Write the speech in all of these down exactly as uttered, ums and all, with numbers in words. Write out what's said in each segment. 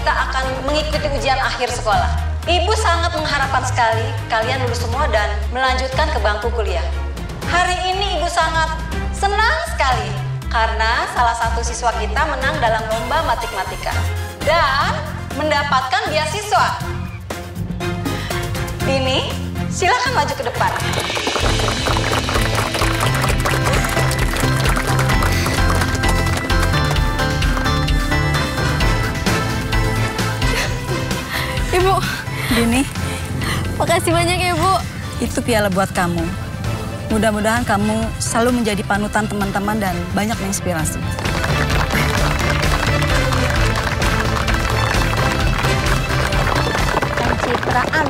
kita akan mengikuti ujian akhir sekolah. Ibu sangat mengharapkan sekali kalian lulus semua dan melanjutkan ke bangku kuliah. Hari ini Ibu sangat senang sekali karena salah satu siswa kita menang dalam lomba matematika dan mendapatkan beasiswa. Dini, silakan maju ke depan. Ibu. Dini, Makasih banyak ya, Bu. itu piala buat kamu. Mudah-mudahan kamu selalu menjadi panutan teman-teman dan banyak menginspirasi. Pencitraan.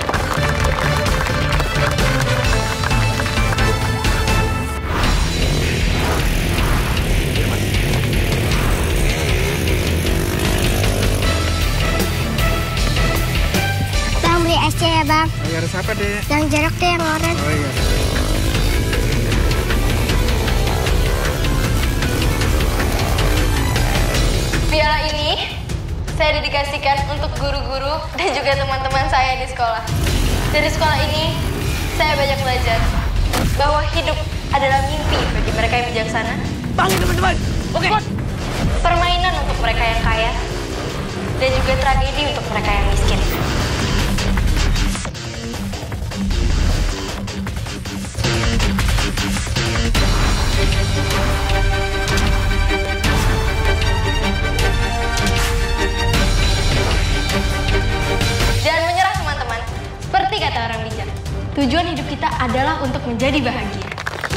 Bang, beli es ya, Bang. Oh, ya, harus apa, Dek? Yang jeruk deh, yang oranye. Oh, iya. Piala ini saya dedikasikan untuk guru-guru dan juga teman-teman saya di sekolah. Dari sekolah ini, saya banyak belajar bahwa hidup adalah mimpi bagi mereka yang bijaksana. Bangun teman-teman. Oke. Permainan untuk mereka yang kaya dan juga tragedi untuk mereka yang miskin. Jangan menyerah teman-teman. Seperti kata orang bijak, tujuan hidup kita adalah untuk menjadi bahagia.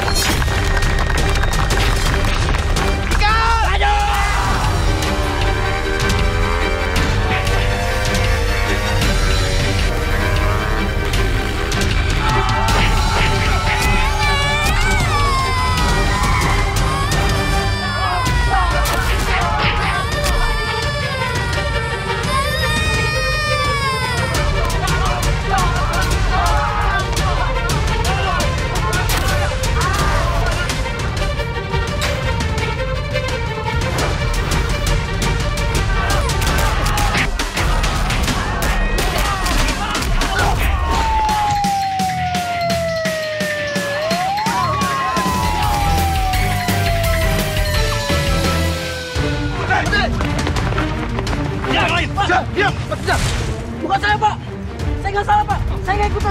Diam, diam. Bukan saya, Pak. Saya nggak salah, Pak. Saya nggak ikutan.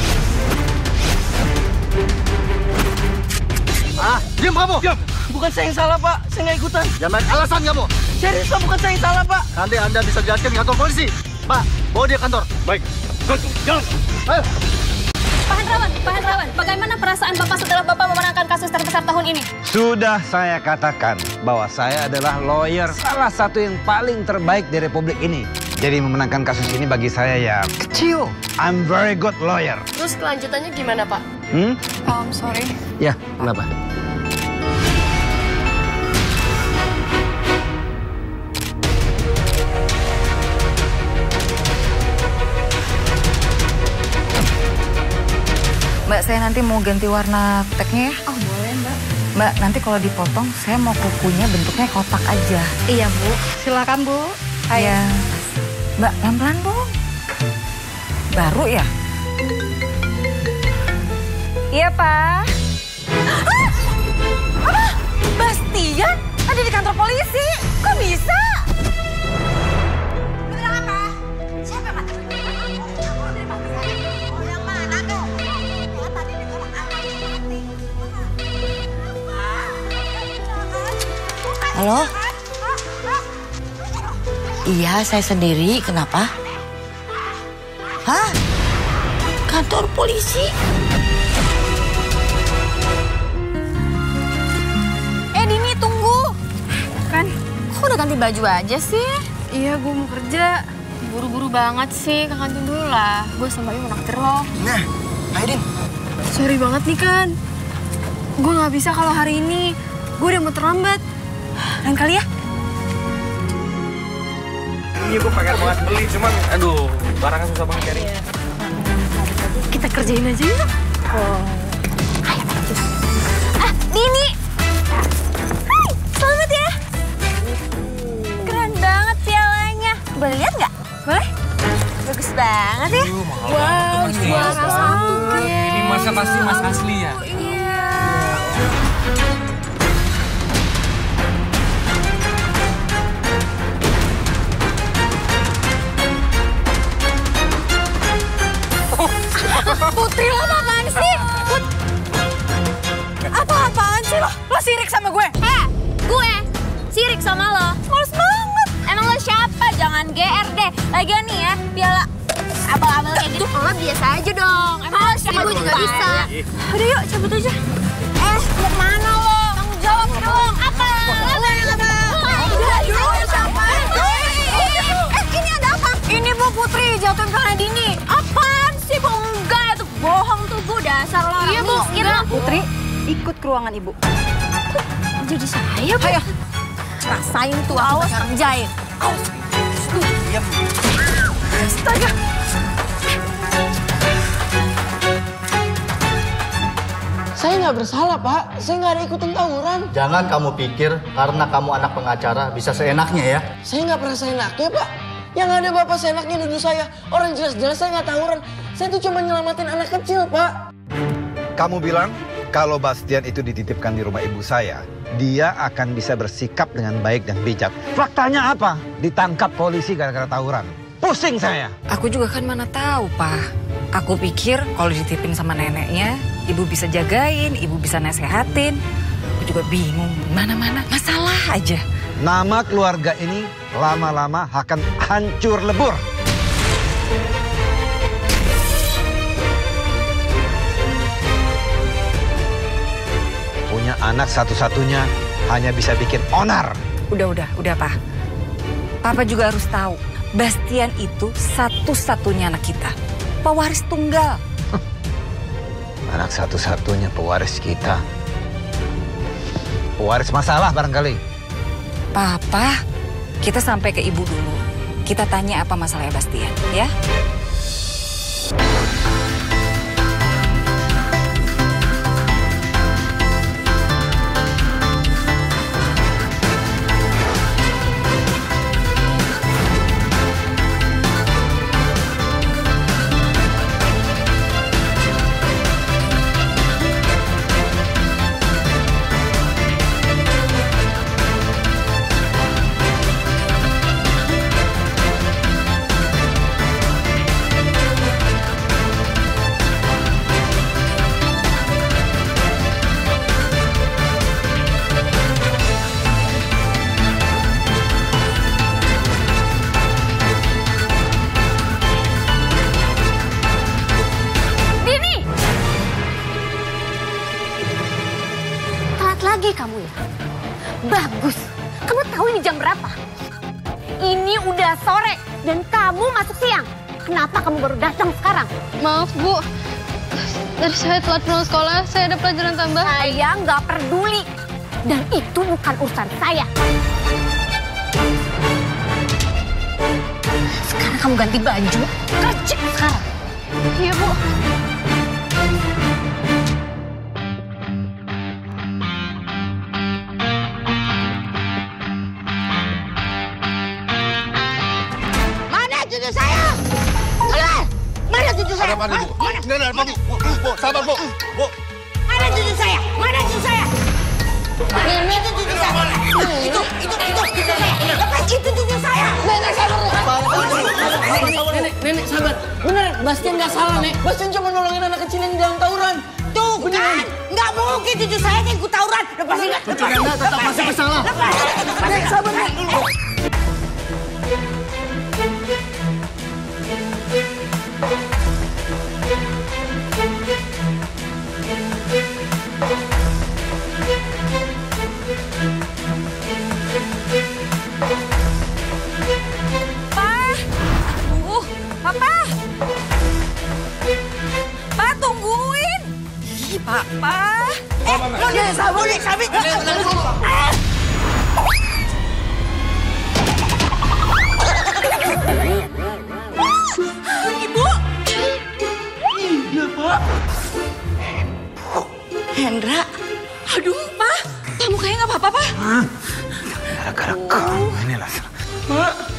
Ah, diam kamu. Diam. Bukan saya yang salah, Pak. Saya nggak ikutan. Jangan main alasan kamu. Serius, Pak. Bukan saya yang salah, Pak. Nanti Anda bisa jelaskan di kantor polisi. Pak, bawa dia kantor. Baik. Jalan. Ayo. Pak Hendrawan, Pak Hendrawan, bagaimana perasaan Bapak setelah Bapak memenangkan kasus terbesar tahun ini? Sudah saya katakan bahwa saya adalah lawyer salah satu yang paling terbaik di Republik ini. Jadi memenangkan kasus ini bagi saya ya kecil. I'm very good lawyer. Terus kelanjutannya gimana, Pak? Hmm? Oh, sorry. Ya, kenapa? Mbak, saya nanti mau ganti warna tagnya ya. Oh, boleh, Mbak. Mbak, nanti kalau dipotong, saya mau kukunya bentuknya kotak aja. Iya, Bu. Silakan, Bu. Iya. Mbak, pelan-pelan dong. Baru ya? Iya, Pak. Ah! Apa? Bastian ada di kantor polisi. Kok bisa? Bilang apa? Siapa yang mati? Kamu dari mana? Oh, yang mana tuh? Ya, tadi dengar anak mati. Halo? Iya, saya sendiri. Kenapa? Hah? Kantor polisi? Eh, Dini, tunggu. Kan, kok udah ganti baju aja sih? Iya, gue mau kerja. Buru-buru banget sih, ke kantin dulu lah. Gue sama Ibu naktir loh. Nah, Aidin. Sorry banget nih, kan. Gue nggak bisa kalau hari ini. Gue udah mau terlambat. Lain kali ya. Ini gue pengen banget beli, cuman aduh, barangnya susah banget cari. Kita kerjain aja yuk. Oh. Ah, Dini. Hai, selamat ya. Keren banget pialanya. Beli pasti Mas asli ya. Iya. Putri, lo apaan sih? Put... Apa-apaan sih lo? Lo sirik sama gue? Eh, gue sirik sama lo. Males banget. Emang lo siapa? Jangan G R deh. Lagian nih ya, piala abal-abal kayak gitu. Lo biasa aja dong. Emang lo siapa? Gue juga bisa. Udah yuk, cabut aja. Eh, mau kemana lo? Tanggung jawab dong. Apa? Apa? Apa? Udah, yuk, siapa? Eh, ini ada apa? Ini Bu Putri, jatuhin ke Dini. Apaan sih, Bu? Enggak, itu bohong tuh, Bu. Dasar lo. Iya, Bu. Iya. Putri, ikut ke ruangan ibu. Jadi saya, Bu. Ayo. Rasain tuh, awas kerjain. Awas. Diam. Astaga. Saya nggak bersalah, Pak. Saya nggak ada ikutin tawuran. Jangan kamu pikir karena kamu anak pengacara bisa seenaknya ya. Saya nggak pernah seenaknya, Pak. Yang ada Bapak seenaknya nuduh saya. Orang jelas-jelas saya nggak tawuran. Saya tuh cuma nyelamatin anak kecil, Pak. Kamu bilang kalau Bastian itu dititipkan di rumah ibu saya, dia akan bisa bersikap dengan baik dan bijak. Faktanya apa? Ditangkap polisi gara-gara tawuran. Pusing saya. Aku juga kan mana tahu, Pak. Aku pikir kalau dititipin sama neneknya, ibu bisa jagain, ibu bisa nasehatin. Aku juga bingung, mana-mana masalah aja. Nama keluarga ini lama-lama akan hancur lebur. Punya anak satu-satunya hanya bisa bikin onar. Udah, udah, udah, Pak. Papa juga harus tahu, Bastian itu satu-satunya anak kita. Pewaris tunggal. Anak satu-satunya pewaris kita. Pewaris masalah barangkali. Papa, kita sampai ke ibu dulu. Kita tanya apa masalahnya Bastian, ya? Lagi kamu ya? Bagus. Kamu tahu ini jam berapa? Ini udah sore dan kamu masuk siang. Kenapa kamu baru datang sekarang? Maaf, Bu. Dari saya telat pulang sekolah, saya ada pelajaran tambah. Saya nggak peduli. Dan itu bukan urusan saya. Sekarang kamu ganti baju. Kerja sekarang. Iya, Bu. Cucu saya! Keluar! Mana cucu saya? Ada apa, Bu? Nggak ada apa, Bu? Bu, Bu, sabar, Bu. Bu. Mana cucu saya? Mana cucu saya? Ini itu cucu saya. Itu, itu, itu cucu saya. Lepas itu cucu saya. Nenek sabar. Nenek, nenek sabar. Bener, Bastian nggak salah, Nek. Bastian cuma nolongin anak kecil yang di dalam tawuran. Tuh kan, nggak mungkin cucu saya yang ikut tawuran. Lepasin nggak? Cucu Anda tetap masih bersalah. Lepas. Nek, sabar, Nek. Papa. Eh, lo nih, sabar nih, sabit. Ibu. Iya, Pak. Hendra. Aduh, Pak. Kamu kayaknya nggak apa-apa, Pak. Gara-gara kamu ini lah. Pak.